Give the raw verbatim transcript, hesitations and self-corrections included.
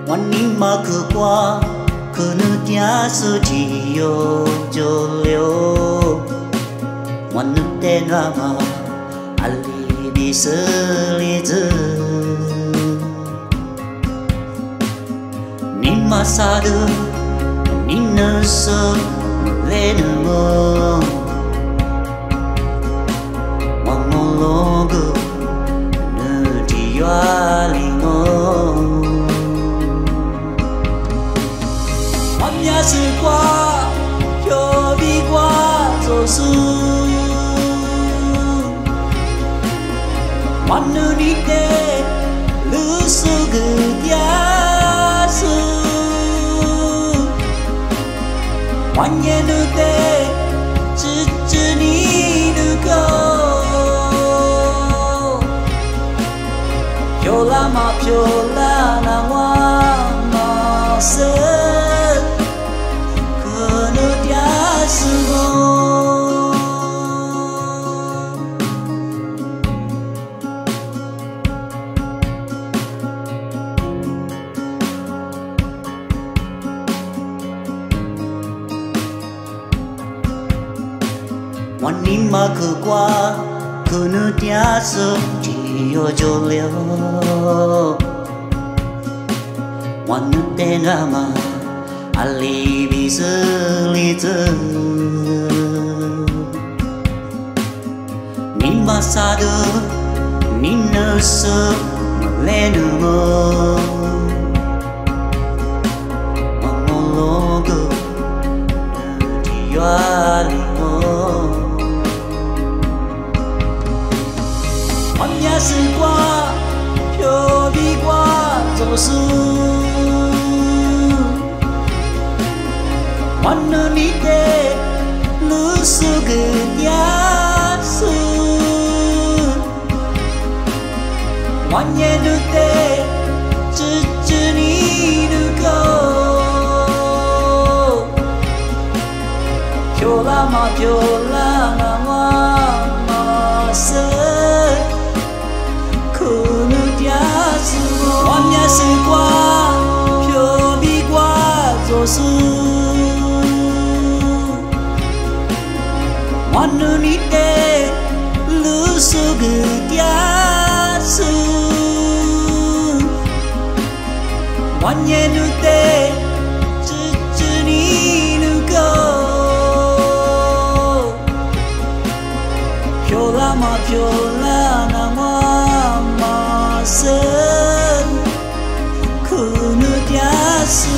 วันนี้มาคือว่าคือนึกยาสุจิโยโจเลียววันนึกเต้นรามาอาลีบิสลิซนิมาซาดูนินสเลนโมวันโมโลกุนึดิยาลิโม也是挂，有比挂做事。万能你的路是个点数，万年路的只只你路口，飘啦嘛飘啦那我嘛是。วันนี้มาคือกว่าคือนึกยาสุจิโยโจเลียววันนึกเต้นรามาอาลีบิสลิซนิมาซาดูนินสเลนโมวันโมโลกุดิยาลิโมวัน也是挂，飘比挂做事。万能你的路是个点数，万年路的只只你路口，飘啦嘛飘啦那我嘛是。万也是挂，飘比挂做事。万能你的路是个点数，万年路的只只你路口，飘啦嘛飘啦那我嘛是。可能点是。